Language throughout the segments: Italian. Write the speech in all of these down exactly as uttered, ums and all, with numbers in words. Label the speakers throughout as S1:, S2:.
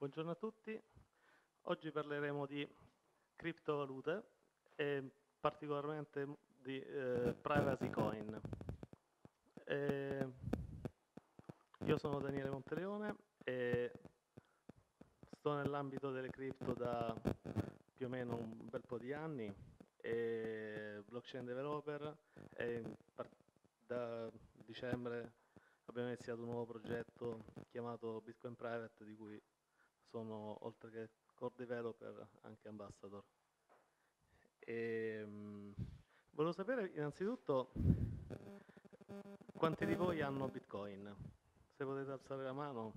S1: Buongiorno a tutti, oggi parleremo di criptovalute e particolarmente di eh, privacy coin. E io sono Daniele Monteleone e sto nell'ambito delle cripto da più o meno un bel po' di anni, e blockchain developer, e da dicembre abbiamo iniziato un nuovo progetto chiamato Bitcoin Private, di cui sono, oltre che core developer, anche ambassador. E, mh, volevo sapere innanzitutto quanti di voi hanno Bitcoin. Se potete alzare la mano.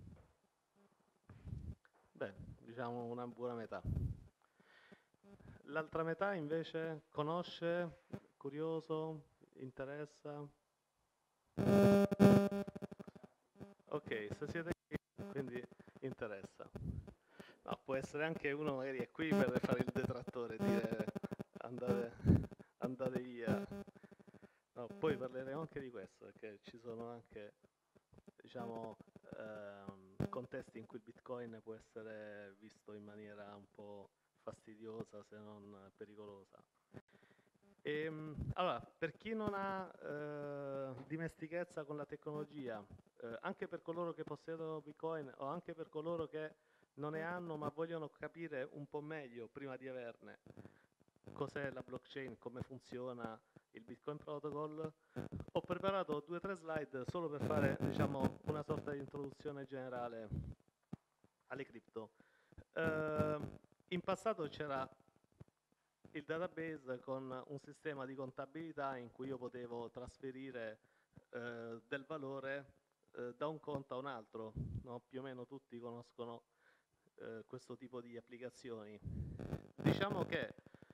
S1: Beh, diciamo una buona metà. L'altra metà invece conosce, curioso, interessa? Ok, se siete qui, quindi interessa. No, può essere anche uno magari è qui per fare il detrattore, dire andate, andate via. No, poi parleremo anche di questo, perché ci sono anche, diciamo, ehm, contesti in cui il Bitcoin può essere visto in maniera un po' fastidiosa, se non pericolosa. E, allora, per chi non ha eh, dimestichezza con la tecnologia, eh, anche per coloro che possiedono Bitcoin o anche per coloro che non ne hanno ma vogliono capire un po' meglio prima di averne cos'è la blockchain, come funziona il Bitcoin Protocol, ho preparato due o tre slide solo per fare, diciamo, una sorta di introduzione generale alle cripto. Eh, in passato c'era il database con un sistema di contabilità in cui io potevo trasferire eh, del valore eh, da un conto a un altro, no? Più o meno tutti conoscono eh, questo tipo di applicazioni. Diciamo che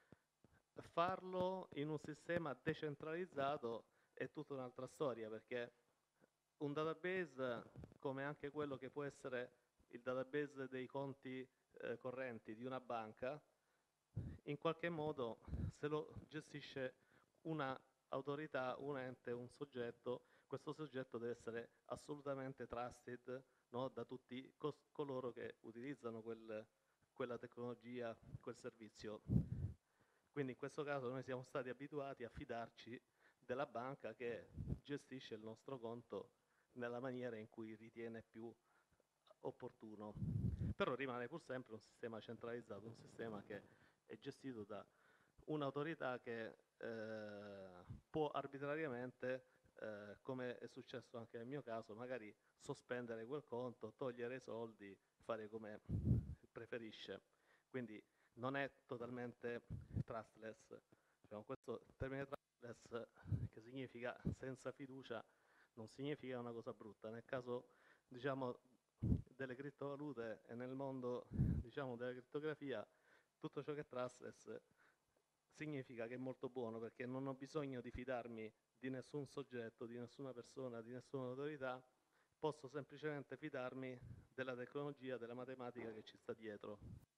S1: farlo in un sistema decentralizzato è tutta un'altra storia, perché un database, come anche quello che può essere il database dei conti eh, correnti di una banca, in qualche modo se lo gestisce una autorità, un ente, un soggetto. Questo soggetto deve essere assolutamente trusted, no, da tutti coloro che utilizzano quel, quella tecnologia, quel servizio. Quindi in questo caso noi siamo stati abituati a fidarci della banca che gestisce il nostro conto nella maniera in cui ritiene più opportuno. Però rimane pur sempre un sistema centralizzato, un sistema che è gestito da un'autorità che eh, può arbitrariamente, eh, come è successo anche nel mio caso, magari sospendere quel conto, togliere i soldi, fare come preferisce. Quindi non è totalmente trustless. Diciamo, questo termine trustless, che significa senza fiducia, non significa una cosa brutta. Nel caso, diciamo, delle criptovalute e nel mondo, diciamo, della crittografia, tutto ciò che è trustless significa che è molto buono, perché non ho bisogno di fidarmi di nessun soggetto, di nessuna persona, di nessuna autorità, posso semplicemente fidarmi della tecnologia, della matematica che ci sta dietro.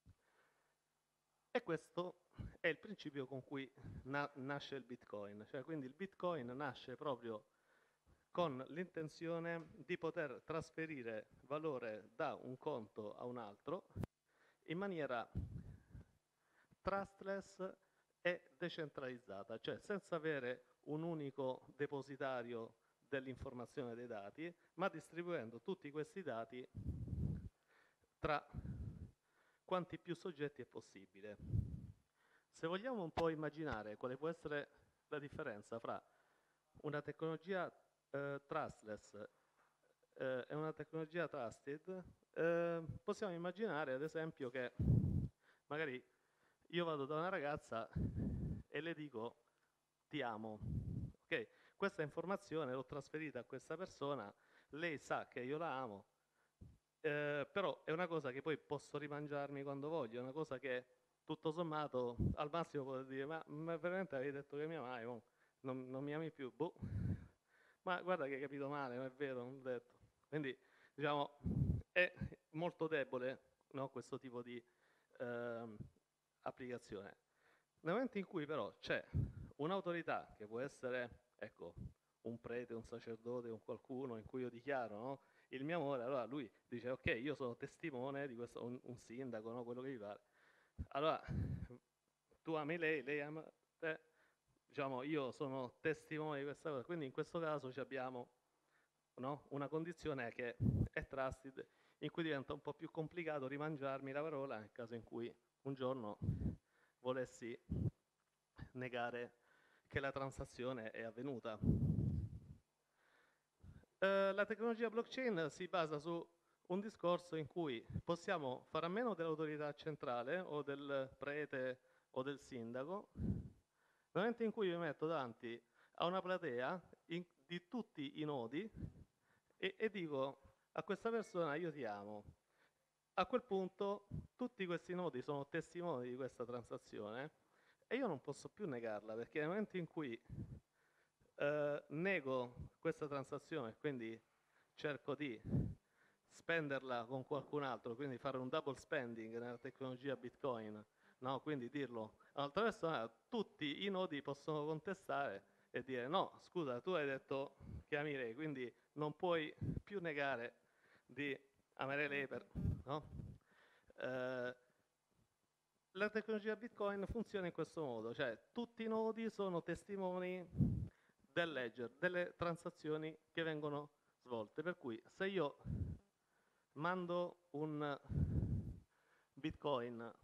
S1: E questo è il principio con cui na- nasce il Bitcoin. Cioè, quindi il Bitcoin nasce proprio con l'intenzione di poter trasferire valore da un conto a un altro in maniera trustless e decentralizzata, cioè senza avere un unico depositario dell'informazione dei dati, ma distribuendo tutti questi dati tra quanti più soggetti è possibile. Se vogliamo un po' immaginare quale può essere la differenza fra una tecnologia eh, trustless eh, e una tecnologia trusted, eh, possiamo immaginare ad esempio che magari io vado da una ragazza e le dico ti amo, ok? Questa informazione l'ho trasferita a questa persona, lei sa che io la amo, eh, però è una cosa che poi posso rimangiarmi quando voglio, è una cosa che tutto sommato al massimo posso dire ma, ma veramente avevi detto che mi amavi, oh, non, non mi ami più, boh. Ma guarda che hai capito male, non è vero, non l'ho detto. Quindi diciamo è molto debole, no, questo tipo di eh, applicazione. Nel momento in cui però c'è un'autorità che può essere, ecco, un prete, un sacerdote, un qualcuno in cui io dichiaro, no, il mio amore, allora lui dice ok, io sono testimone di questo, un, un sindaco, no? Quello che vi pare. Allora, tu ami lei, lei ama te, diciamo io sono testimone di questa cosa, quindi in questo caso ci abbiamo, no? Una condizione che è trusted, in cui diventa un po' più complicato rimangiarmi la parola nel caso in cui un giorno volessi negare che la transazione è avvenuta. Eh, la tecnologia blockchain si basa su un discorso in cui possiamo fare a meno dell'autorità centrale o del prete o del sindaco, nel momento in cui mi metto davanti a una platea in, di tutti i nodi e, e dico a questa persona io ti amo. A quel punto tutti questi nodi sono testimoni di questa transazione e io non posso più negarla, perché nel momento in cui eh, nego questa transazione, quindi cerco di spenderla con qualcun altro, quindi fare un double spending nella tecnologia Bitcoin, no? Quindi dirlo a un'altra persona, tutti i nodi possono contestare e dire no, scusa, tu hai detto che ami lei, quindi non puoi più negare di amare lei per... No? Eh, la tecnologia Bitcoin funziona in questo modo, cioè tutti i nodi sono testimoni del ledger, delle transazioni che vengono svolte, per cui se io mando un Bitcoin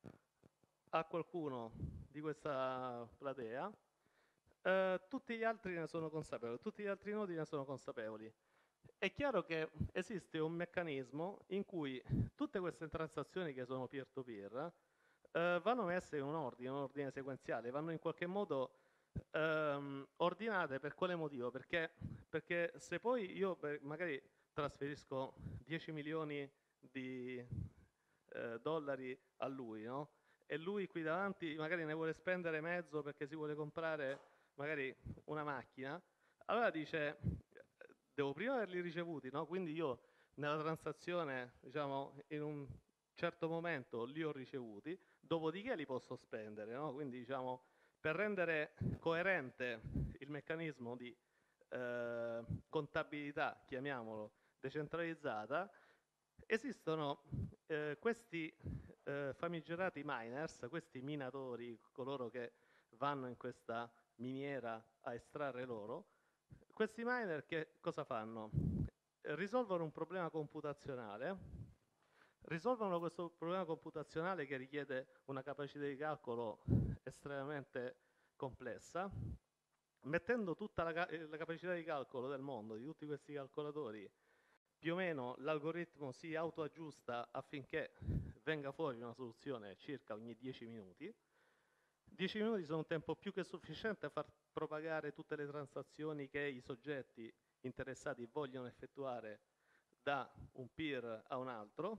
S1: a qualcuno di questa platea, eh, tutti gli altri ne sono consapevoli, tutti gli altri nodi ne sono consapevoli. È chiaro che esiste un meccanismo in cui tutte queste transazioni che sono peer-to-peer eh, vanno messe in un ordine, un ordine sequenziale, vanno in qualche modo ehm, ordinate. Per quale motivo? Perché, perché se poi io beh, magari trasferisco dieci milioni di eh, dollari a lui, no? E lui qui davanti magari ne vuole spendere mezzo perché si vuole comprare magari una macchina, allora dice devo prima averli ricevuti, no? Quindi io nella transazione, diciamo, in un certo momento li ho ricevuti, dopodiché li posso spendere, no? Quindi, diciamo, per rendere coerente il meccanismo di eh, contabilità, chiamiamolo, decentralizzata, esistono eh, questi eh, famigerati miners, questi minatori, coloro che vanno in questa miniera a estrarre l'oro. Questi miner che cosa fanno? Risolvono un problema computazionale, risolvono questo problema computazionale che richiede una capacità di calcolo estremamente complessa, mettendo tutta la, ca la capacità di calcolo del mondo, di tutti questi calcolatori, più o meno l'algoritmo si autoaggiusta affinché venga fuori una soluzione circa ogni dieci minuti. dieci minuti sono un tempo più che sufficiente a far propagare tutte le transazioni che i soggetti interessati vogliono effettuare da un peer a un altro,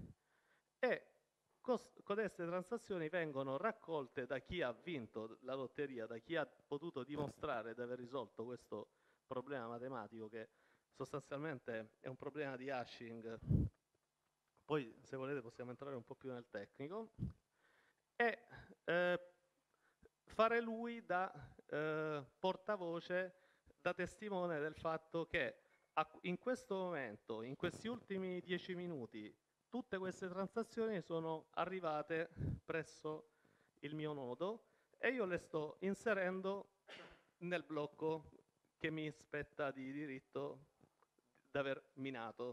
S1: e codeste transazioni vengono raccolte da chi ha vinto la lotteria, da chi ha potuto dimostrare di aver risolto questo problema matematico che sostanzialmente è un problema di hashing. Poi se volete possiamo entrare un po' più nel tecnico, e eh, fare lui da eh, portavoce, da testimone del fatto che in questo momento, in questi ultimi dieci minuti, tutte queste transazioni sono arrivate presso il mio nodo e io le sto inserendo nel blocco che mi spetta di diritto d'aver minato.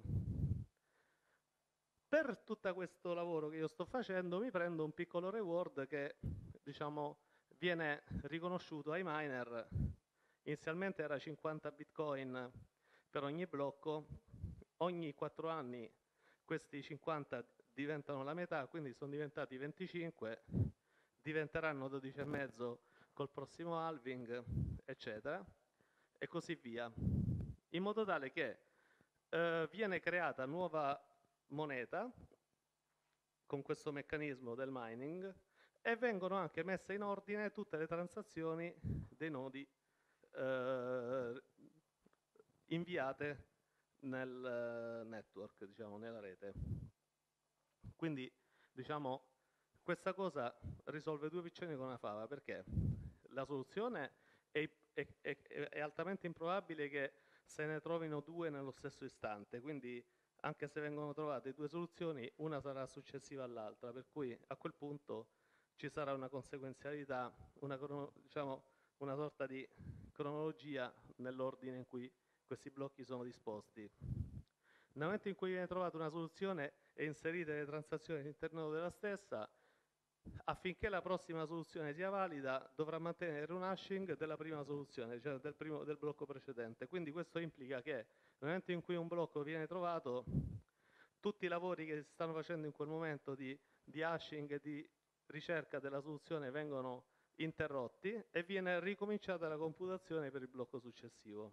S1: Per tutto questo lavoro che io sto facendo mi prendo un piccolo reward che, diciamo, viene riconosciuto ai miner. Inizialmente era cinquanta bitcoin per ogni blocco, ogni quattro anni questi cinquanta diventano la metà, quindi sono diventati venticinque, diventeranno dodici e mezzo col prossimo halving, eccetera, e così via, in modo tale che eh, viene creata nuova moneta con questo meccanismo del mining e vengono anche messe in ordine tutte le transazioni dei nodi eh, inviate nel network, diciamo, nella rete. Quindi, diciamo, questa cosa risolve due piccioni con una fava, perché la soluzione è, è, è, è altamente improbabile che se ne trovino due nello stesso istante, quindi anche se vengono trovate due soluzioni, una sarà successiva all'altra, per cui a quel punto ci sarà una conseguenzialità, una, diciamo, una sorta di cronologia nell'ordine in cui questi blocchi sono disposti. Nel momento in cui viene trovata una soluzione e inserite le transazioni all'interno della stessa, affinché la prossima soluzione sia valida, dovrà mantenere un hashing della prima soluzione, cioè del, primo, del blocco precedente. Quindi questo implica che nel momento in cui un blocco viene trovato, tutti i lavori che si stanno facendo in quel momento di, di hashing e di ricerca della soluzione vengono interrotti e viene ricominciata la computazione per il blocco successivo.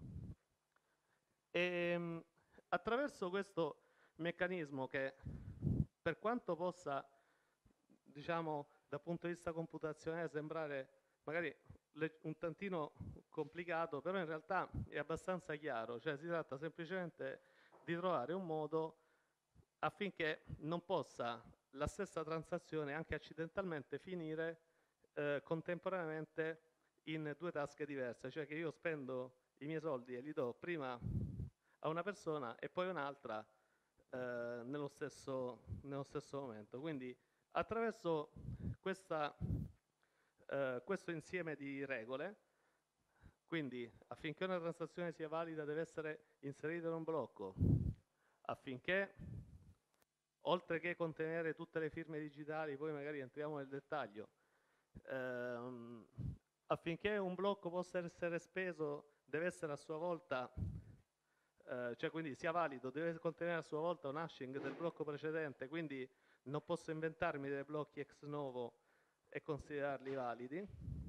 S1: E, attraverso questo meccanismo che, per quanto possa, diciamo, dal punto di vista computazionale sembrare magari un tantino complicato, però in realtà è abbastanza chiaro, cioè si tratta semplicemente di trovare un modo affinché non possa la stessa transazione anche accidentalmente finire eh, contemporaneamente in due tasche diverse, cioè che io spendo i miei soldi e li do prima a una persona e poi un'altra eh, nello, stesso, nello stesso momento. Quindi attraverso questa, eh, questo insieme di regole, quindi affinché una transazione sia valida deve essere inserita in un blocco, affinché oltre che contenere tutte le firme digitali, poi magari entriamo nel dettaglio, ehm, affinché un blocco possa essere speso deve essere a sua volta, eh, cioè quindi sia valido, deve contenere a sua volta un hashing del blocco precedente, quindi non posso inventarmi dei blocchi ex novo e considerarli validi.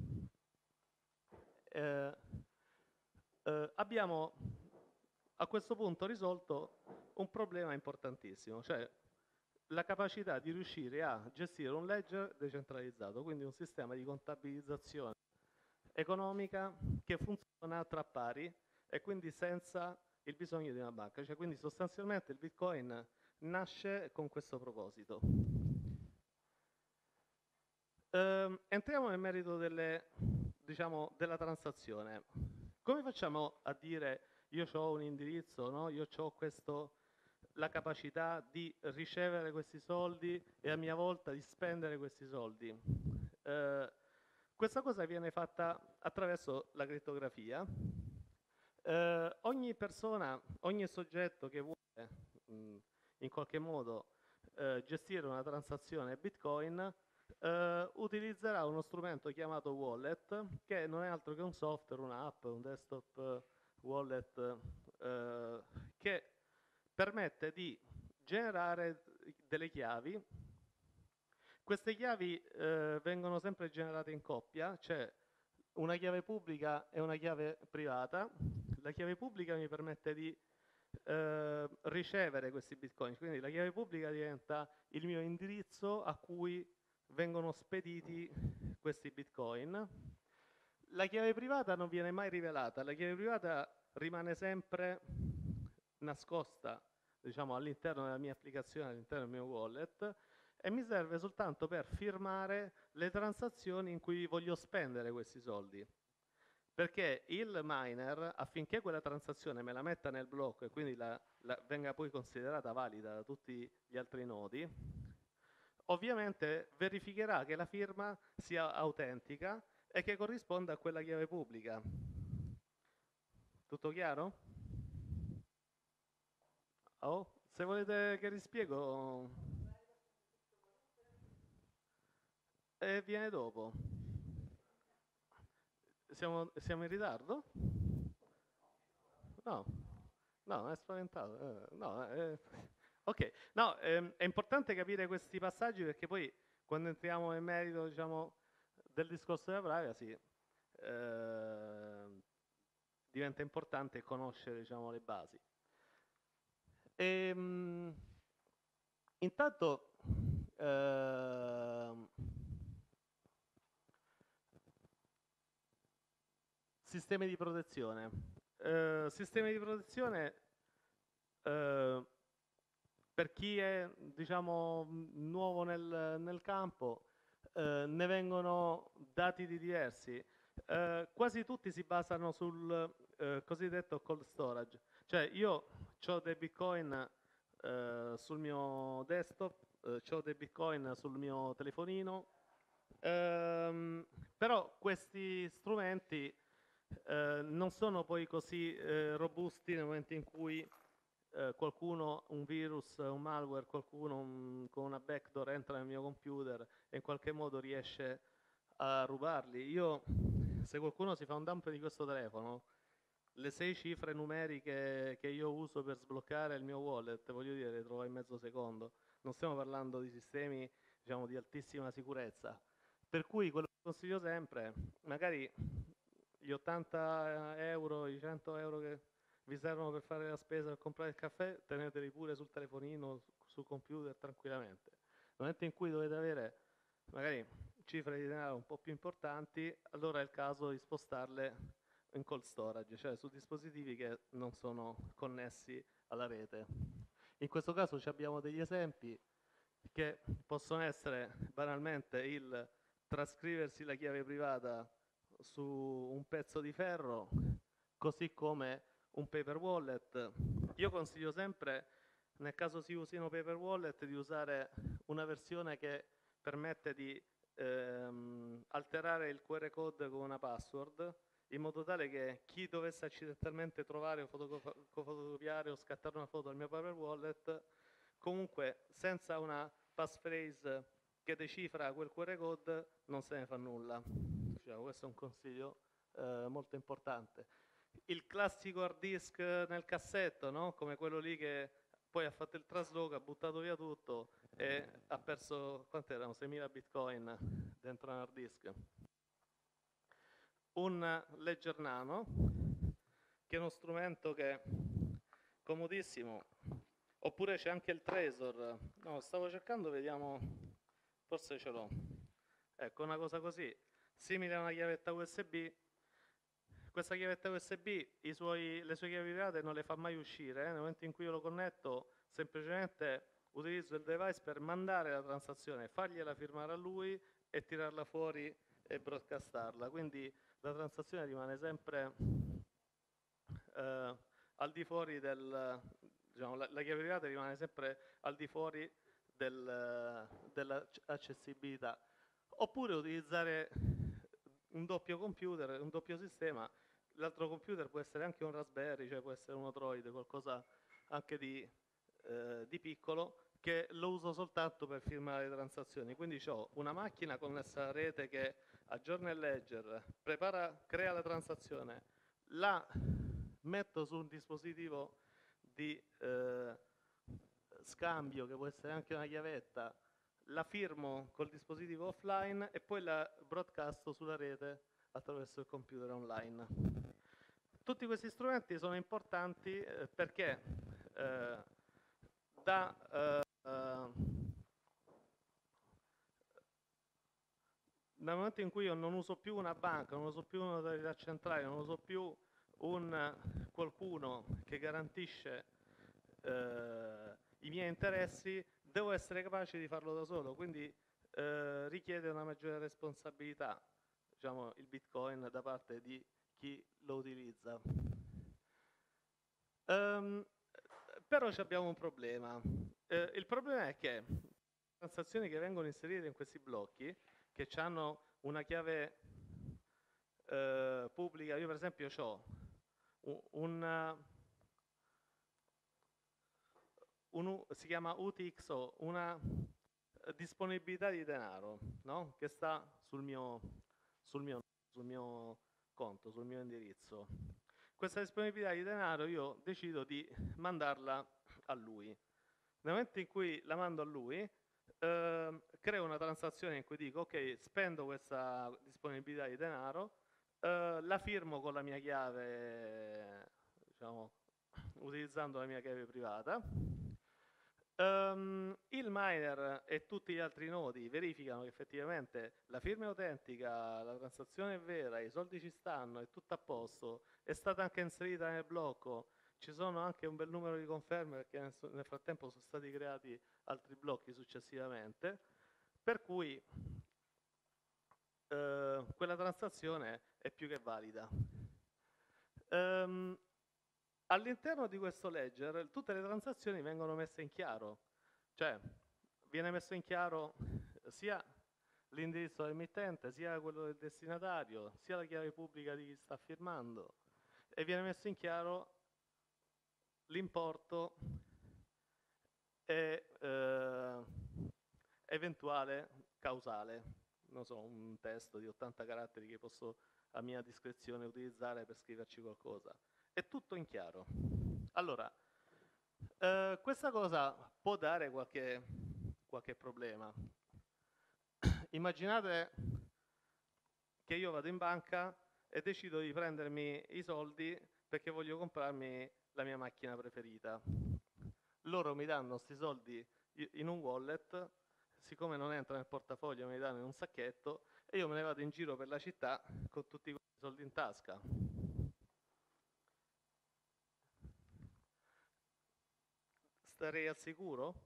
S1: Eh, eh, abbiamo a questo punto risolto un problema importantissimo, cioè la capacità di riuscire a gestire un ledger decentralizzato, quindi un sistema di contabilizzazione economica che funziona tra pari e quindi senza il bisogno di una banca. Cioè, quindi sostanzialmente il Bitcoin nasce con questo proposito. Ehm, entriamo nel merito delle, diciamo, della transazione. Come facciamo a dire io ho un indirizzo, no? Io ho questo, la capacità di ricevere questi soldi e a mia volta di spendere questi soldi? Eh, questa cosa viene fatta attraverso la crittografia. Eh, ogni persona, ogni soggetto che vuole mh, in qualche modo eh, gestire una transazione Bitcoin eh, utilizzerà uno strumento chiamato wallet, che non è altro che un software, un'app, un desktop wallet eh, che permette di generare delle chiavi. Queste chiavi eh, vengono sempre generate in coppia, cioè una chiave pubblica e una chiave privata. La chiave pubblica mi permette di eh, ricevere questi bitcoin, quindi la chiave pubblica diventa il mio indirizzo a cui vengono spediti questi bitcoin. La chiave privata non viene mai rivelata, la chiave privata rimane sempre nascosta, diciamo, all'interno della mia applicazione, all'interno del mio wallet, e mi serve soltanto per firmare le transazioni in cui voglio spendere questi soldi. Perché il miner, affinché quella transazione me la metta nel blocco e quindi la, la venga poi considerata valida da tutti gli altri nodi, ovviamente verificherà che la firma sia autentica e che corrisponda a quella chiave pubblica. Tutto chiaro? Oh, se volete che rispiego, e viene dopo. Siamo, siamo in ritardo? No, no, non è spaventato. Eh, no, eh, ok, no, ehm, è importante capire questi passaggi perché poi quando entriamo nel merito, diciamo, del discorso della privacy, eh, diventa importante conoscere, diciamo, le basi. E, mh, intanto, ehm, sistemi di protezione. Eh, sistemi di protezione, eh, per chi è, diciamo, nuovo nel, nel campo, eh, ne vengono dati di diversi. Eh, quasi tutti si basano sul eh, cosiddetto cold storage, cioè io ho dei bitcoin eh, sul mio desktop, eh, ho dei bitcoin sul mio telefonino, ehm, però questi strumenti eh, non sono poi così eh, robusti nel momento in cui eh, qualcuno, un virus, un malware, qualcuno un- con una backdoor entra nel mio computer e in qualche modo riesce a rubarli. Io, se qualcuno si fa un dump di questo telefono, le sei cifre numeriche che io uso per sbloccare il mio wallet, voglio dire, le trovo in mezzo secondo. Non stiamo parlando di sistemi, diciamo, di altissima sicurezza. Per cui quello che consiglio sempre, magari gli ottanta euro, i cento euro che vi servono per fare la spesa, per comprare il caffè, teneteli pure sul telefonino, sul computer tranquillamente. Nel momento in cui dovete avere magari cifre di denaro un po' più importanti, allora è il caso di spostarle in cold storage, cioè su dispositivi che non sono connessi alla rete. In questo caso abbiamo degli esempi che possono essere banalmente il trascriversi la chiave privata su un pezzo di ferro, così come un paper wallet. Io consiglio sempre, nel caso si usino paper wallet, di usare una versione che permette di ehm, alterare il Q R code con una password, in modo tale che chi dovesse accidentalmente trovare o fotocopiare o scattare una foto al mio paper wallet, comunque senza una passphrase che decifra quel Q R code non se ne fa nulla. Diciamo, questo è un consiglio eh, molto importante. Il classico hard disk nel cassetto, no? Come quello lì che poi ha fatto il trasloco, ha buttato via tutto e ha perso, quant'erano? seimila bitcoin dentro un hard disk. Un Ledger Nano, che è uno strumento che è comodissimo, oppure c'è anche il Trezor. No, stavo cercando, vediamo, forse ce l'ho. Ecco, una cosa così, simile a una chiavetta U S B. Questa chiavetta U S B i suoi, le sue chiavi private non le fa mai uscire, eh? Nel momento in cui io lo connetto, semplicemente utilizzo il device per mandare la transazione, fargliela firmare a lui e tirarla fuori e broadcastarla. Quindi la transazione rimane sempre eh, al di fuori del, diciamo, la, la chiave privata rimane sempre al di fuori del, dell'accessibilità. Oppure utilizzare un doppio computer, un doppio sistema. L'altro computer può essere anche un Raspberry, cioè può essere un Android, qualcosa anche di, eh, di piccolo, che lo uso soltanto per firmare le transazioni. Quindi ho una macchina connessa alla rete che aggiorna il ledger, prepara, crea la transazione, la metto su un dispositivo di eh, scambio, che può essere anche una chiavetta, la firmo col dispositivo offline e poi la broadcasto sulla rete attraverso il computer online. Tutti questi strumenti sono importanti eh, perché eh, da eh, nel momento in cui io non uso più una banca, non uso più un'autorità centrale, non uso più un qualcuno che garantisce eh, i miei interessi, devo essere capace di farlo da solo, quindi eh, richiede una maggiore responsabilità, diciamo, il Bitcoin da parte di chi lo utilizza. Um, però abbiamo un problema. Eh, il problema è che le transazioni che vengono inserite in questi blocchi, che hanno una chiave eh, pubblica, io per esempio ho un, un, si chiama U T X O, una disponibilità di denaro, no? Che sta sul mio, sul, mio, sul mio conto, sul mio indirizzo. Questa disponibilità di denaro io decido di mandarla a lui. Nel momento in cui la mando a lui, eh, creo una transazione in cui dico ok, spendo questa disponibilità di denaro, eh, la firmo con la mia chiave, diciamo, utilizzando la mia chiave privata. Um, il miner e tutti gli altri nodi verificano che effettivamente la firma è autentica, la transazione è vera, i soldi ci stanno, è tutto a posto, è stata anche inserita nel blocco, ci sono anche un bel numero di conferme perché nel, nel frattempo sono stati creati altri blocchi successivamente, per cui eh, quella transazione è più che valida. Ehm, all'interno di questo ledger tutte le transazioni vengono messe in chiaro, cioè viene messo in chiaro sia l'indirizzo dell'emittente, sia quello del destinatario, sia la chiave pubblica di chi sta firmando, e viene messo in chiaro l'importo e eh, eventuale causale. Non so, un testo di ottanta caratteri che posso a mia discrezione utilizzare per scriverci qualcosa. È tutto in chiaro. Allora, eh, questa cosa può dare qualche, qualche problema. Immaginate che io vado in banca e decido di prendermi i soldi perché voglio comprarmi la mia macchina preferita. Loro mi danno questi soldi in un wallet, siccome non entra nel portafoglio me li danno in un sacchetto e io me ne vado in giro per la città con tutti questi soldi in tasca. Starei al sicuro?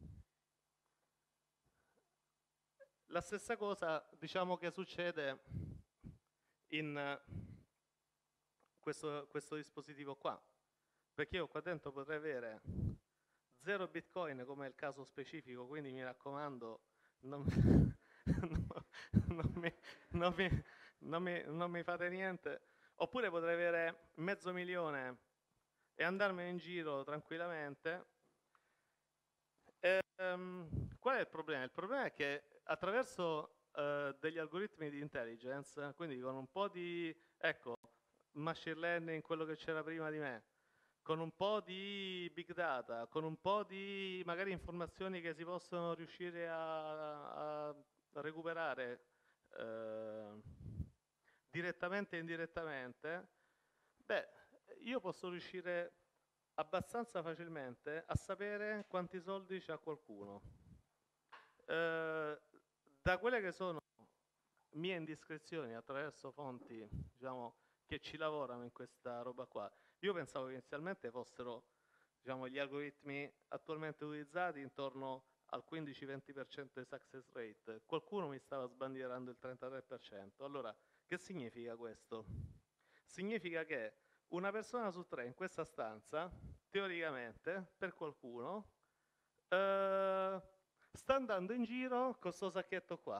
S1: La stessa cosa, diciamo, che succede in questo, questo dispositivo qua, perché io qua dentro potrei avere zero bitcoin come è il caso specifico, quindi mi raccomando non, no, non, mi, non, mi, non, mi, non mi fate niente, oppure potrei avere mezzo milione e andarmene in giro tranquillamente. E, um, qual è il problema? Il problema è che attraverso uh, degli algoritmi di intelligence, quindi con un po' di, ecco, machine learning, quello che c'era prima di me, con un po' di big data, con un po' di magari informazioni che si possono riuscire a, a recuperare eh, direttamente e indirettamente, beh, io posso riuscire abbastanza facilmente a sapere quanti soldi c'ha qualcuno. Eh, da quelle che sono mie indiscrezioni attraverso fonti, diciamo, che ci lavorano in questa roba qua, io pensavo che inizialmente fossero, diciamo, gli algoritmi attualmente utilizzati intorno al quindici venti per cento di success rate. Qualcuno mi stava sbandierando il trentatré per cento. Allora, che significa questo? Significa che una persona su tre in questa stanza, teoricamente, per qualcuno, eh, sta andando in giro con questo sacchetto qua.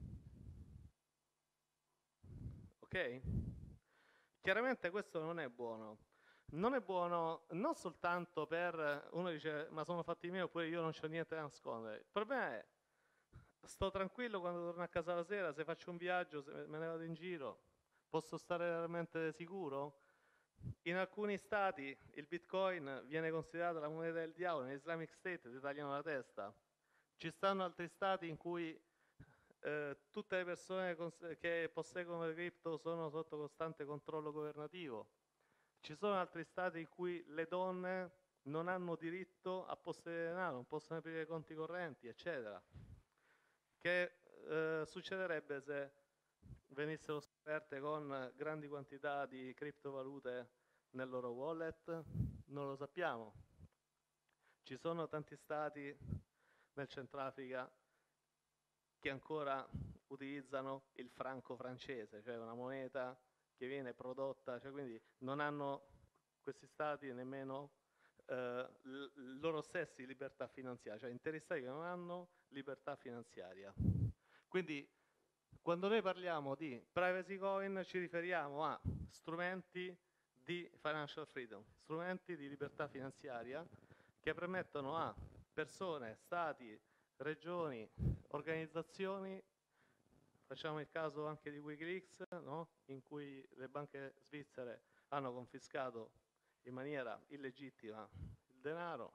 S1: Ok? Chiaramente questo non è buono. Non è buono non soltanto per, uno dice, ma sono fatti miei oppure io non c'ho niente da nascondere. Il problema è, sto tranquillo quando torno a casa la sera, se faccio un viaggio, se me ne vado in giro, posso stare realmente sicuro? In alcuni stati il bitcoin viene considerato la moneta del diavolo, nell'Islamic State ti tagliano la testa. Ci stanno altri stati in cui eh, tutte le persone che posseggono le cripto sono sotto costante controllo governativo. Ci sono altri stati in cui le donne non hanno diritto a possedere denaro, non possono aprire conti correnti, eccetera. Che eh, succederebbe se venissero scoperte con grandi quantità di criptovalute nel loro wallet? Non lo sappiamo. Ci sono tanti stati nel Centrafrica che ancora utilizzano il franco francese, cioè una moneta che viene prodotta, cioè quindi non hanno questi stati nemmeno eh, l- loro stessi libertà finanziaria, cioè interi stati che non hanno libertà finanziaria. Quindi quando noi parliamo di privacy coin ci riferiamo a strumenti di financial freedom, strumenti di libertà finanziaria che permettono a persone, stati, regioni, organizzazioni, facciamo il caso anche di Wikileaks, no? In cui le banche svizzere hanno confiscato in maniera illegittima il denaro,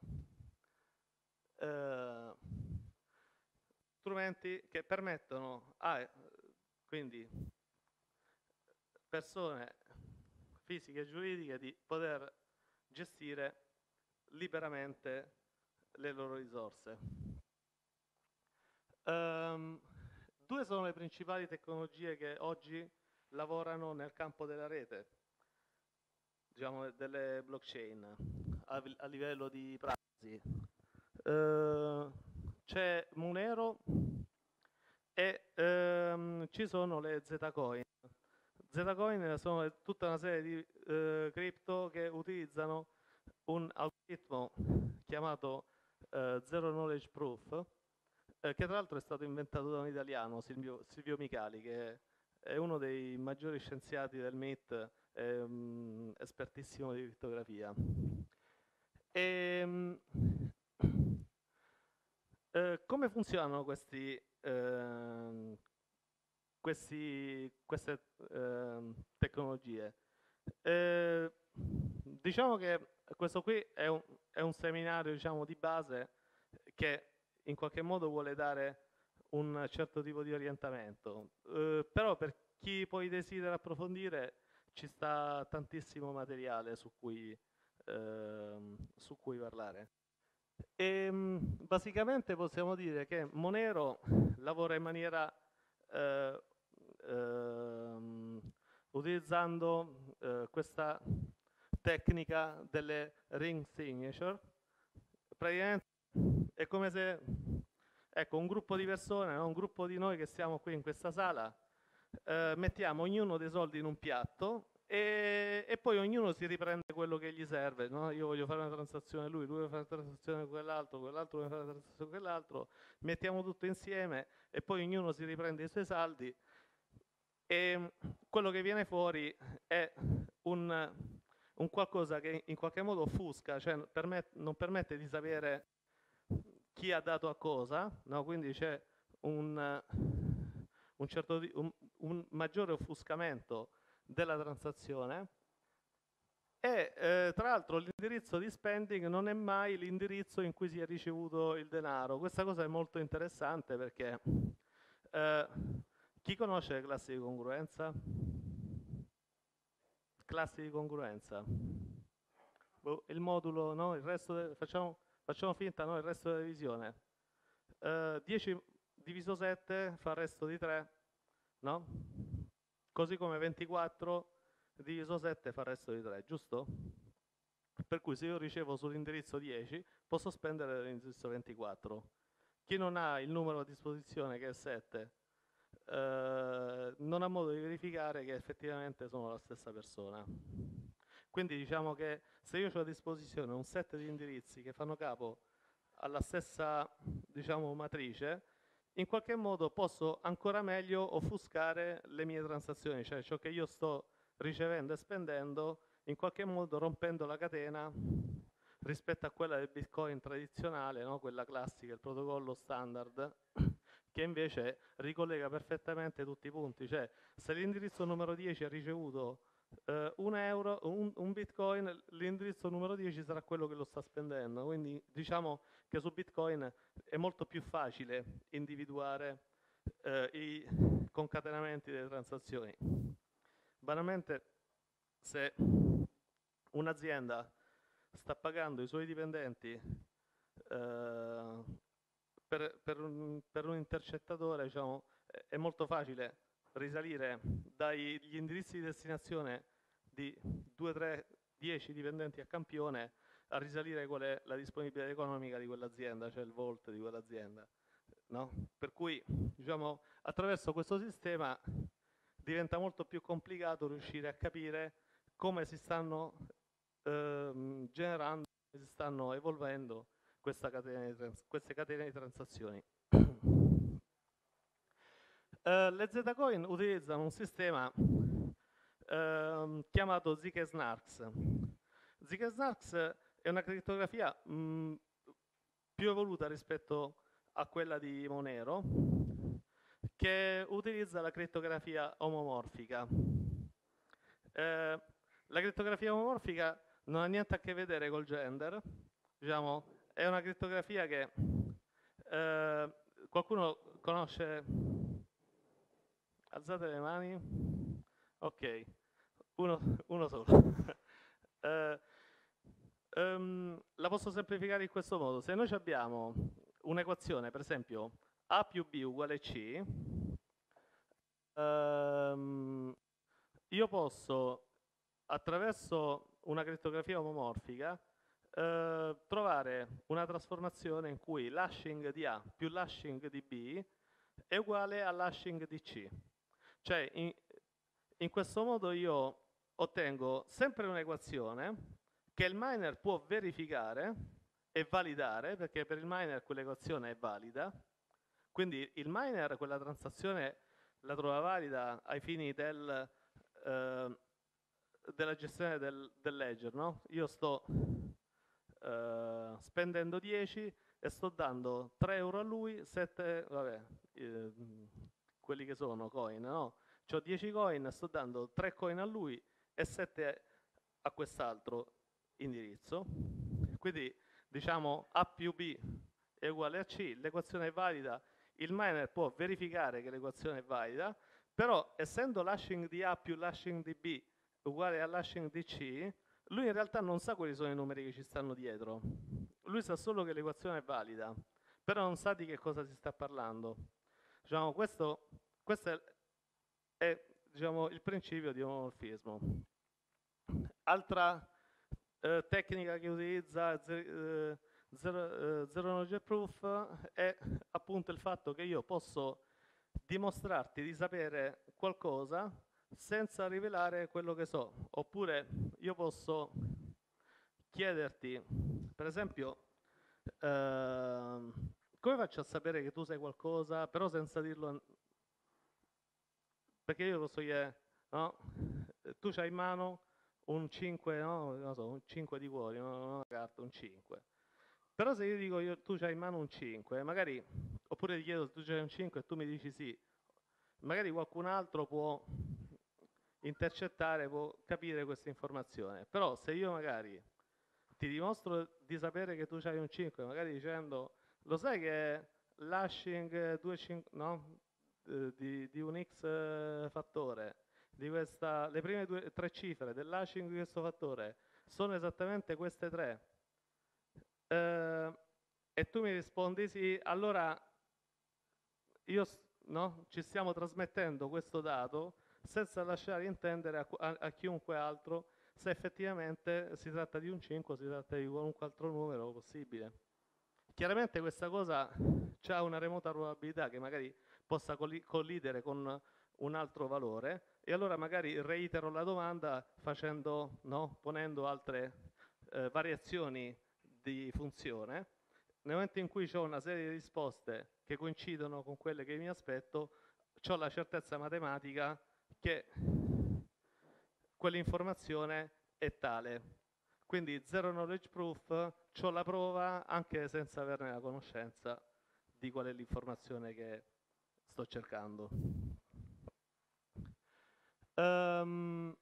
S1: eh, strumenti che permettono a quindi persone fisiche e giuridiche di poter gestire liberamente le loro risorse. Um, due sono le principali tecnologie che oggi lavorano nel campo della rete, diciamo delle blockchain, a, a livello di privacy. Uh, c'è Monero e uh, ehm, ci sono le Z-Coin. Z-Coin sono tutta una serie di eh, cripto che utilizzano un algoritmo chiamato eh, Zero Knowledge Proof, eh, che tra l'altro è stato inventato da un italiano, Silvio, Silvio Micali, che è uno dei maggiori scienziati del M I T, è, um, espertissimo di crittografia. E, um, eh, come funzionano questi, eh, questi, queste eh, tecnologie? Eh, diciamo che questo qui è un, è un seminario, diciamo, di base che in qualche modo vuole dare un certo tipo di orientamento, eh, però per chi poi desidera approfondire ci sta tantissimo materiale su cui, ehm, su cui parlare. E, mh, basicamente possiamo dire che Monero lavora in maniera eh, ehm, utilizzando eh, questa tecnica delle ring signature. Praticamente è come se, ecco, un gruppo di persone, no? Un gruppo di noi che siamo qui in questa sala, eh, mettiamo ognuno dei soldi in un piatto e, e poi ognuno si riprende quello che gli serve, no? Io voglio fare una transazione a lui, lui vuole fare una transazione a quell'altro, quell'altro vuole fare una transazione a quell'altro, mettiamo tutto insieme e poi ognuno si riprende i suoi saldi e quello che viene fuori è un, un qualcosa che in qualche modo offusca, cioè permet- non permette di sapere chi ha dato a cosa, no? Quindi c'è un, un, certo di, un, un maggiore offuscamento della transazione e eh, tra l'altro l'indirizzo di spending non è mai l'indirizzo in cui si è ricevuto il denaro. Questa cosa è molto interessante perché eh, chi conosce le classi di congruenza? Classi di congruenza. Il modulo, no? Il resto de- facciamo, facciamo finta, no? Il resto della divisione. Uh, dieci diviso sette fa il resto di tre, no? Così come ventiquattro diviso sette fa il resto di tre, giusto? Per cui se io ricevo sull'indirizzo dieci posso spendere l'indirizzo ventiquattro. Chi non ha il numero a disposizione che è sette uh, non ha modo di verificare che effettivamente sono la stessa persona. Quindi diciamo che se io ho a disposizione un set di indirizzi che fanno capo alla stessa, diciamo, matrice, in qualche modo posso ancora meglio offuscare le mie transazioni, cioè ciò che io sto ricevendo e spendendo, in qualche modo rompendo la catena rispetto a quella del Bitcoin tradizionale, no? Quella classica, il protocollo standard, che invece ricollega perfettamente tutti i punti, cioè se l'indirizzo numero dieci ha ricevuto Uh, un euro, un, un bitcoin, l'indirizzo numero dieci sarà quello che lo sta spendendo, quindi diciamo che su Bitcoin è molto più facile individuare uh, i concatenamenti delle transazioni. Banalmente, se un'azienda sta pagando i suoi dipendenti uh, per, per, un, per un intercettatore, diciamo, è molto facile risalire dagli indirizzi di destinazione di due, tre, dieci dipendenti a campione a risalire qual è la disponibilità economica di quell'azienda, cioè il volt di quell'azienda, no? Per cui, diciamo, attraverso questo sistema diventa molto più complicato riuscire a capire come si stanno ehm, generando, si stanno evolvendo questa catena di trans- queste catene di transazioni. Uh, le Z-Coin utilizzano un sistema uh, chiamato Zk-Snarks. Zk-Snarks è una crittografia mh, più evoluta rispetto a quella di Monero, che utilizza la crittografia omomorfica. Uh, la crittografia omomorfica non ha niente a che vedere col gender, diciamo, è una crittografia che uh, qualcuno conosce. Alzate le mani. Ok, uno, uno solo. uh, um, la posso semplificare in questo modo. Se noi abbiamo un'equazione, per esempio A più B uguale C, um, io posso, attraverso una crittografia omomorfica, uh, trovare una trasformazione in cui l'hashing di A più l'hashing di B è uguale all'hashing di C. Cioè, in, in questo modo io ottengo sempre un'equazione che il miner può verificare e validare, perché per il miner quell'equazione è valida. Quindi il miner quella transazione la trova valida ai fini del, eh, della gestione del, del ledger, no? Io sto eh, spendendo dieci e sto dando tre euro a lui, sette, vabbè, eh, quelli che sono coin, no? Ho dieci coin, sto dando tre coin a lui e sette a quest'altro indirizzo. Quindi diciamo A più B è uguale a C, l'equazione è valida, il miner può verificare che l'equazione è valida, però essendo l'hashing di A più l'hashing di B uguale all'hashing di C, lui in realtà non sa quali sono i numeri che ci stanno dietro. Lui sa solo che l'equazione è valida, però non sa di che cosa si sta parlando. Diciamo, questo, questo è, è diciamo, il principio di omomorfismo. Altra eh, tecnica che utilizza eh, Zero, eh, zero knowledge proof è appunto il fatto che io posso dimostrarti di sapere qualcosa senza rivelare quello che so. Oppure io posso chiederti, per esempio, eh, come faccio a sapere che tu sai qualcosa, però senza dirlo? Perché io posso chiedere, no? Tu c'hai in mano un cinque, no? Non so, un cinque di cuori, no? Una carta, un cinque. Però se io dico io, tu c'hai in mano un cinque, magari, oppure ti chiedo se tu c'hai un cinque e tu mi dici sì, magari qualcun altro può intercettare, può capire questa informazione. Però se io magari ti dimostro di sapere che tu c'hai un cinque, magari dicendo, lo sai che l'hashing due cinque, no? eh, di, di un X fattore, di questa, le prime due, tre cifre dell'hashing di questo fattore sono esattamente queste tre, Uh, e tu mi rispondi sì, allora io, no, ci stiamo trasmettendo questo dato senza lasciare intendere a, a, a chiunque altro se effettivamente si tratta di un cinque o si tratta di qualunque altro numero possibile. Chiaramente questa cosa ha una remota probabilità che magari possa collidere con un altro valore, e allora magari reitero la domanda facendo, no, ponendo altre eh, variazioni di funzione. Nel momento in cui ho una serie di risposte che coincidono con quelle che mi aspetto, ho la certezza matematica che quell'informazione è tale. Quindi zero knowledge proof, ho la prova anche senza averne la conoscenza di qual è l'informazione che sto cercando. Um,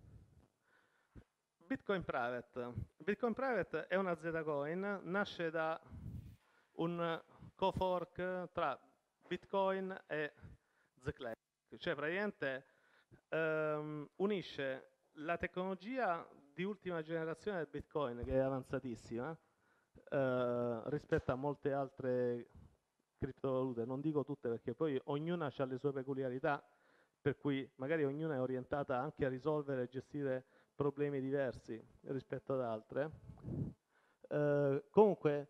S1: Bitcoin Private. Bitcoin Private è una Z-Coin, nasce da un co-fork tra Bitcoin e The Classic, cioè praticamente um, unisce la tecnologia di ultima generazione del Bitcoin, che è avanzatissima eh, rispetto a molte altre criptovalute, non dico tutte perché poi ognuna ha le sue peculiarità, per cui magari ognuna è orientata anche a risolvere e gestire problemi diversi rispetto ad altre. Eh, comunque,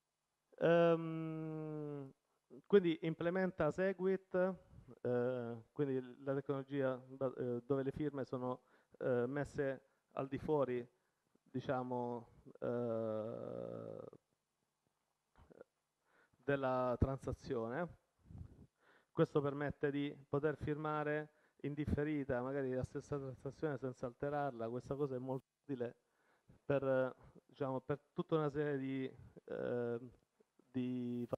S1: um, quindi implementa Segwit, eh, quindi la tecnologia eh, dove le firme sono eh, messe al di fuori, diciamo, eh, della transazione. Questo permette di poter firmare in differita magari la stessa transazione senza alterarla. Questa cosa è molto utile per, diciamo, per tutta una serie di, eh, di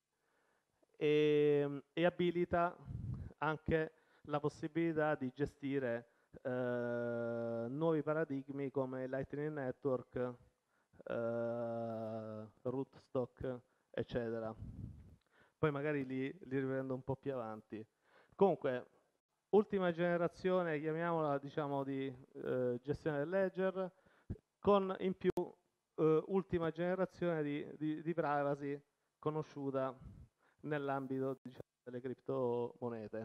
S1: e, e abilita anche la possibilità di gestire eh, nuovi paradigmi come Lightning Network, eh, Rootstock, eccetera. Poi magari li, li riprendo un po' più avanti. Comunque, ultima generazione, chiamiamola, diciamo, di eh, gestione del ledger, con in più eh, ultima generazione di, di, di privacy conosciuta nell'ambito, diciamo, delle criptomonete.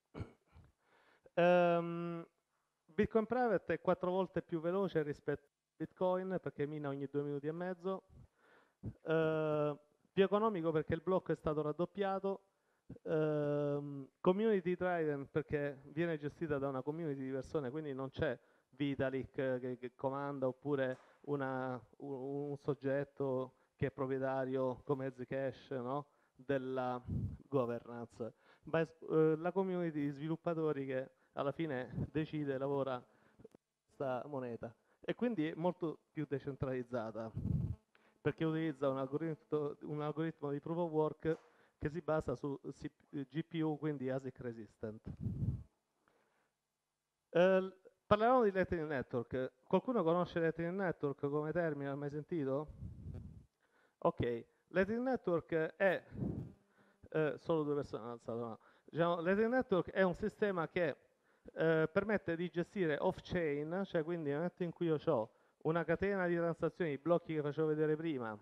S1: Um, Bitcoin Private è quattro volte più veloce rispetto a Bitcoin perché mina ogni due minuti e mezzo, uh, più economico perché il blocco è stato raddoppiato, Ehm, community driven perché viene gestita da una community di persone, quindi non c'è Vitalik che, che comanda oppure una- un, un soggetto che è proprietario come Zcash, no? Della governance, ma è eh, la community di sviluppatori che alla fine decide, lavora questa moneta e quindi è molto più decentralizzata perché utilizza un algoritmo, un algoritmo di proof of work che si basa su C P G P U, quindi ASIC resistant. Eh, parlavamo di Lightning Network. Qualcuno conosce Lightning Network come termine? Ha mai sentito? Ok, Lightning Network è eh, solo due persone hanno alzato la mano. Diciamo, Lightning Network è un sistema che eh, permette di gestire off-chain, cioè quindi nel momento in cui io ho una catena di transazioni, i blocchi che facevo vedere prima,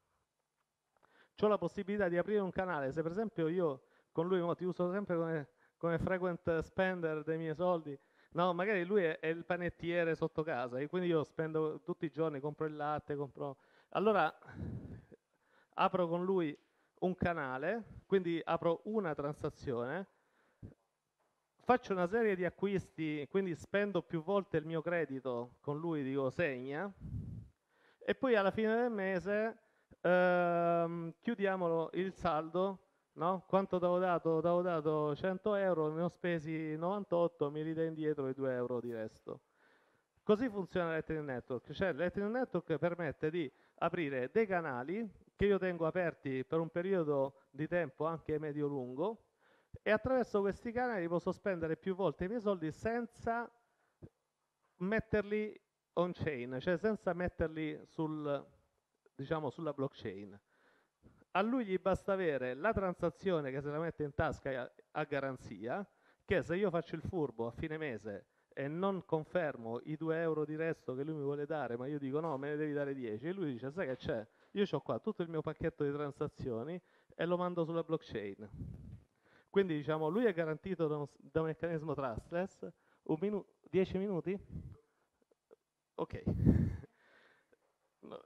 S1: ho la possibilità di aprire un canale. Se per esempio io con lui mo, ti uso sempre come, come frequent spender dei miei soldi, no, magari lui è, è il panettiere sotto casa e quindi io spendo tutti i giorni, compro il latte, compro... Allora apro con lui un canale, quindi apro una transazione, faccio una serie di acquisti, quindi spendo più volte il mio credito con lui, dico segna, e poi alla fine del mese ehm, chiudiamolo il saldo, no? Quanto ti avevo dato? Ti avevo dato cento euro, ne ho spesi novantotto, mi ridai indietro i due euro di resto. Così funziona Lightning Network, cioè Lightning Network permette di aprire dei canali che io tengo aperti per un periodo di tempo anche medio-lungo e attraverso questi canali posso spendere più volte i miei soldi senza metterli on chain, cioè senza metterli sul, diciamo, sulla blockchain. A lui gli basta avere la transazione che se la mette in tasca a, a garanzia, che se io faccio il furbo a fine mese e non confermo i due euro di resto che lui mi vuole dare, ma io dico no, me ne devi dare dieci, e lui dice sai che c'è? Io ho qua tutto il mio pacchetto di transazioni e lo mando sulla blockchain. Quindi diciamo lui è garantito da un, da un meccanismo trustless. Un minu- dieci minuti? Ok. No.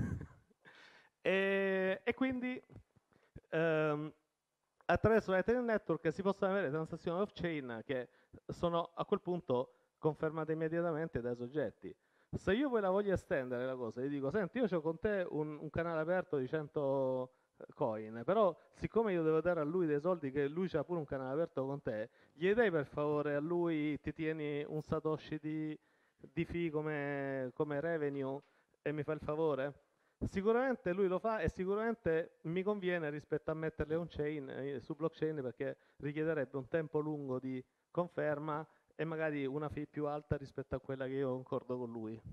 S1: e, e quindi ehm, attraverso l'Ethereum Network si possono avere transazioni off-chain che sono a quel punto confermate immediatamente dai soggetti. Se io poi la voglio estendere la cosa, gli dico, senti, io ho con te un, un canale aperto di cento coin, però siccome io devo dare a lui dei soldi che lui c'ha pure un canale aperto con te, gli dai per favore a lui, ti tieni un satoshi di, di fee come, come revenue e mi fa il favore? Sicuramente lui lo fa e sicuramente mi conviene rispetto a metterle on chain, eh, su blockchain perché richiederebbe un tempo lungo di conferma e magari una fee più alta rispetto a quella che io concordo con lui.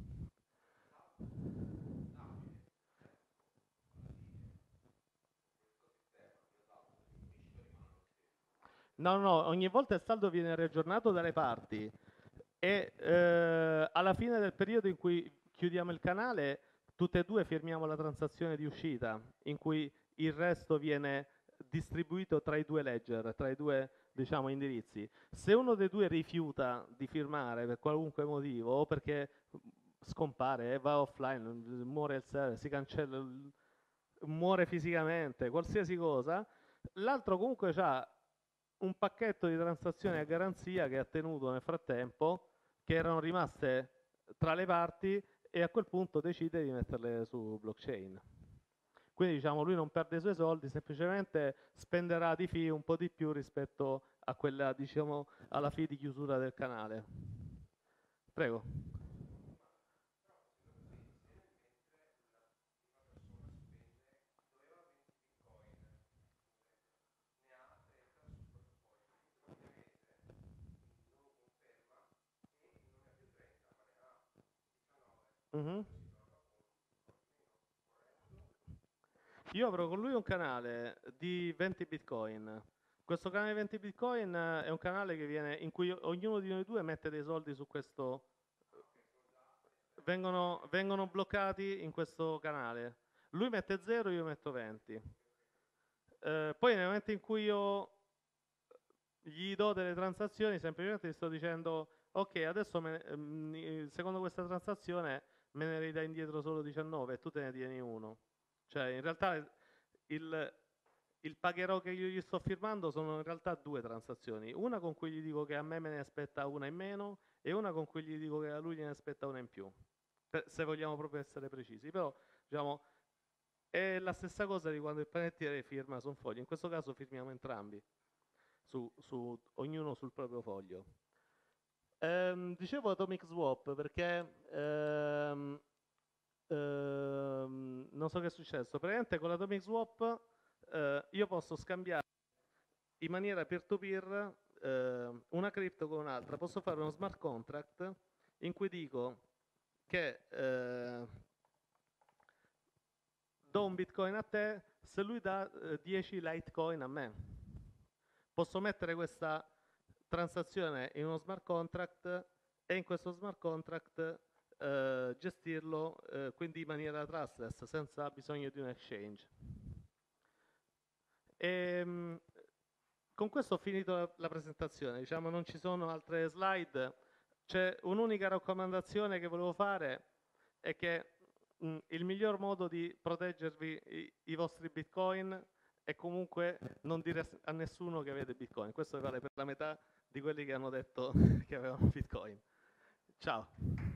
S1: No, no, ogni volta il saldo viene riaggiornato dalle parti e eh, alla fine del periodo in cui chiudiamo il canale, tutte e due firmiamo la transazione di uscita, in cui il resto viene distribuito tra i due ledger, tra i due diciamo, indirizzi. Se uno dei due rifiuta di firmare per qualunque motivo, o perché scompare, eh, va offline, muore il server, si cancella, muore fisicamente, qualsiasi cosa, l'altro comunque ha un pacchetto di transazioni a garanzia che ha tenuto nel frattempo, che erano rimaste tra le parti e a quel punto decide di metterle su blockchain. Quindi diciamo lui non perde i suoi soldi, semplicemente spenderà di fee un po' di più rispetto a quella, diciamo, alla fee di chiusura del canale. Prego. Mhm. Io avrò con lui un canale di venti bitcoin. Questo canale di venti bitcoin eh, è un canale che viene, in cui ognuno di noi due mette dei soldi su questo, vengono, vengono bloccati in questo canale. Lui mette zero, io metto venti. Eh, poi nel momento in cui io gli do delle transazioni, semplicemente gli sto dicendo ok, adesso me, ehm, secondo questa transazione me ne ridai indietro solo diciannove e tu te ne tieni uno. Cioè in realtà il, il pagherò che io gli sto firmando sono in realtà due transazioni, una con cui gli dico che a me me ne aspetta una in meno e una con cui gli dico che a lui gliene aspetta una in più, per, se vogliamo proprio essere precisi. Però diciamo è la stessa cosa di quando il panettiere firma su un foglio, in questo caso firmiamo entrambi, su, su, ognuno sul proprio foglio. Ehm, dicevo Atomic Swap perché ehm, ehm, non so che è successo, praticamente con l'Atomic Swap eh, io posso scambiare in maniera peer-to-peer eh, una cripto con un'altra, posso fare uno smart contract in cui dico che eh, do un bitcoin a te se lui dà eh, dieci litecoin a me. Posso mettere questa transazione in uno smart contract e in questo smart contract eh, gestirlo eh, quindi in maniera trustless, senza bisogno di un exchange. E, mh, con questo ho finito la, la presentazione, diciamo non ci sono altre slide, c'è un'unica raccomandazione che volevo fare, è che mh, il miglior modo di proteggervi i, i vostri bitcoin è comunque non dire a nessuno che avete bitcoin. Questo vale per la metà di quelli che hanno detto che avevano bitcoin. Ciao.